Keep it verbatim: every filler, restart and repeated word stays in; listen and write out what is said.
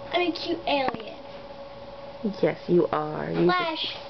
I'm a cute alien. Yes, you are. You Flash.